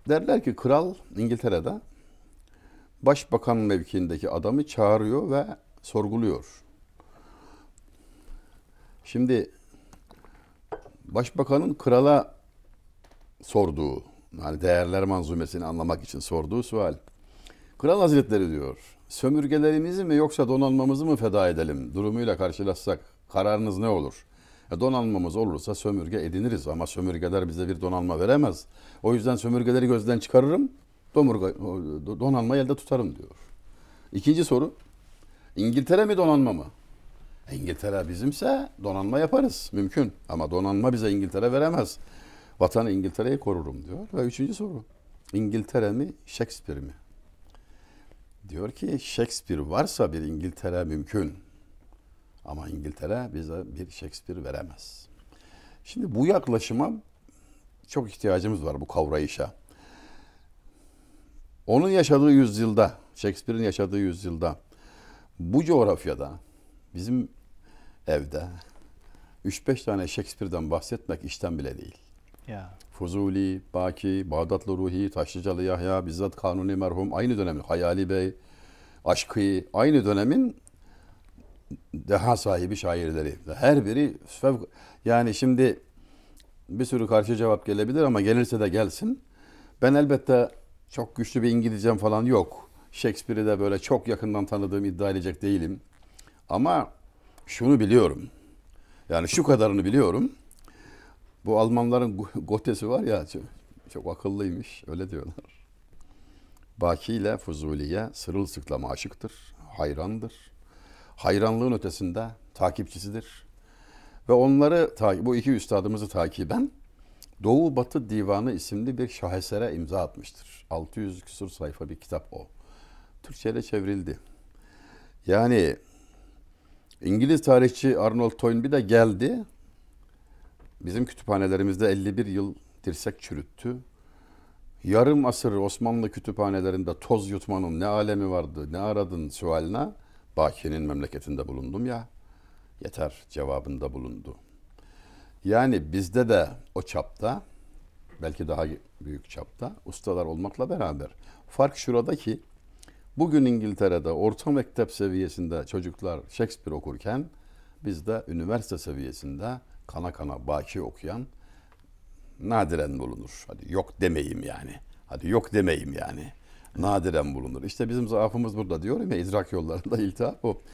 Derler ki kral İngiltere'de başbakan mevkiindeki adamı çağırıyor ve sorguluyor. Şimdi başbakanın krala sorduğu, yani değerler manzumesini anlamak için sorduğu sual. Kral Hazretleri diyor, sömürgelerimizi mi yoksa donanmamızı mı feda edelim durumuyla karşılaşsak kararınız ne olur? Donanmamız olursa sömürge ediniriz ama sömürgeler bize bir donanma veremez. O yüzden sömürgeleri gözden çıkarırım, donanmayı elde tutarım diyor. İkinci soru, İngiltere mi donanma mı? İngiltere bizimse donanma yaparız, mümkün. Ama donanma bize İngiltere veremez. Vatanı İngiltere'yi korurum diyor. Ve üçüncü soru, İngiltere mi, Shakespeare mi? Diyor ki Shakespeare varsa bir İngiltere mümkün. Ama İngiltere bize bir Shakespeare veremez. Şimdi bu yaklaşıma çok ihtiyacımız var, bu kavrayışa. Onun yaşadığı yüzyılda, Shakespeare'in yaşadığı yüzyılda, bu coğrafyada, bizim evde 3-5 tane Shakespeare'den bahsetmek işten bile değil. Ya. Fuzuli, Baki, Bağdatlı Ruhi, Taşlıcalı Yahya, bizzat Kanuni merhum aynı dönemin, Hayali Bey, Aşkı aynı dönemin deha sahibi şairleri. Her biri yani şimdi bir sürü karşı cevap gelebilir ama gelirse de gelsin. Ben elbette çok güçlü bir İngilizcem falan yok. Shakespeare'i de böyle çok yakından tanıdığım iddia edecek değilim. Ama şunu biliyorum. Yani şu kadarını biliyorum. Bu Almanların Goethe'si var ya çok akıllıymış öyle diyorlar. Baki ile Fuzuli'ye sırılsıklam aşıktır, hayrandır. Hayranlığın ötesinde takipçisidir. Ve onları, bu iki üstadımızı takiben Doğu Batı Divanı isimli bir şahesere imza atmıştır. 600 küsur sayfa bir kitap o. Türkçe'ye çevrildi. Yani İngiliz tarihçi Arnold Toynbee de geldi. Bizim kütüphanelerimizde 51 yıl dirsek çürüttü. Yarım asır Osmanlı kütüphanelerinde toz yutmanın ne alemi vardı, ne aradın sualine Baki'nin memleketinde bulundum ya, yeter cevabında bulundu. Yani bizde de o çapta, belki daha büyük çapta ustalar olmakla beraber fark şurada ki bugün İngiltere'de orta mektep seviyesinde çocuklar Shakespeare okurken bizde üniversite seviyesinde kana kana Baki okuyan nadiren bulunur. Hadi yok demeyeyim yani. Hadi yok demeyeyim yani. Nadiren bulunur. İşte bizim zaafımız burada diyorum ya, idrak yollarında iltihap o.